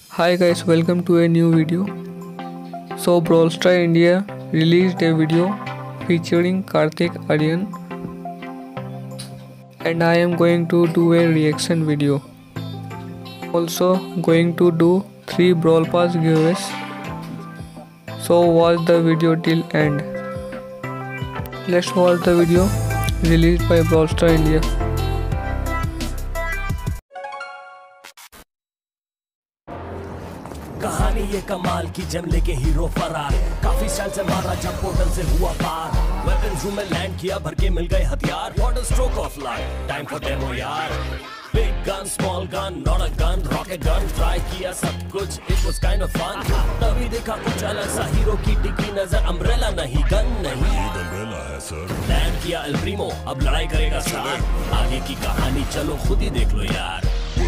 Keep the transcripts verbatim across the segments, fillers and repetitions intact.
Hi guys, welcome to a new video. So Brawl Star India released a video featuring Karthik Aryan and I am going to do a reaction video. Also going to do three Brawl Pass giveaways. So watch the video till end. Let's watch the video released by Brawl Star India. कहानी ये कमाल की जम लेके hero फरार काफी साल से मारा जब पोर्टल से हुआ पार वेपन रूम में लैंड किया भर के मिल गए हथियार what a stroke of luck time for demo यार big gun small gun not a gun rocket gun try किया सब कुछ it was kind of fun तभी देखा कुछ अलग सा हीरो की टिकी नजर अम्ब्रेला नहीं गन नहीं अम्ब्रेला है सर लैंड किया एल प्रीमो अब लड़ाई करेगा स्टार आगे की कहानी चलो खुद ही देख लो यार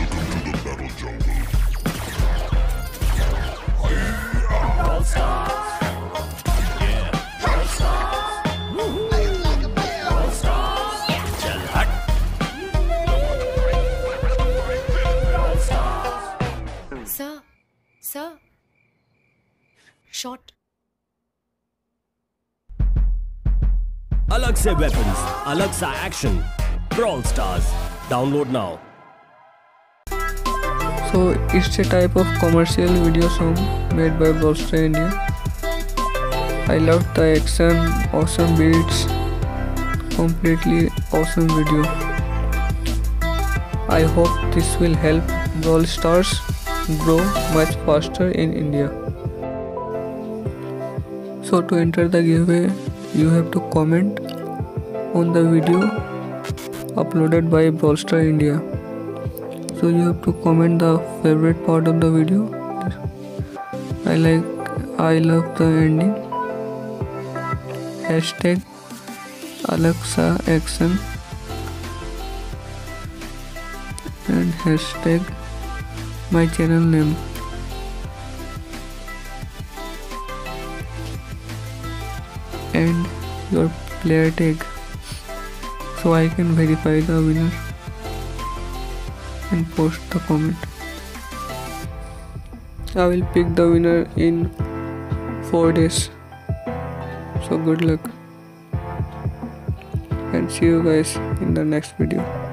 Brawl Stars, yeah, Brawl Stars, Brawl Stars, चल हट, Brawl Stars. Sir, sir, shot. अलग से weapons, अलग सा action, Brawl Stars. Download now. So it's a type of commercial video song made by Brawl Star India. I love the action, awesome beats, completely awesome video. I hope this will help Brawl Stars grow much faster in India. So to enter the giveaway, you have to comment on the video uploaded by Brawl Star India. So you have to comment the favorite part of the video. I like, I love the ending. Hashtag Alexa action and hashtag my channel name. And your player tag, so I can verify the winner and post the comment. I will pick the winner in four days. So good luck and see you guys in the next video.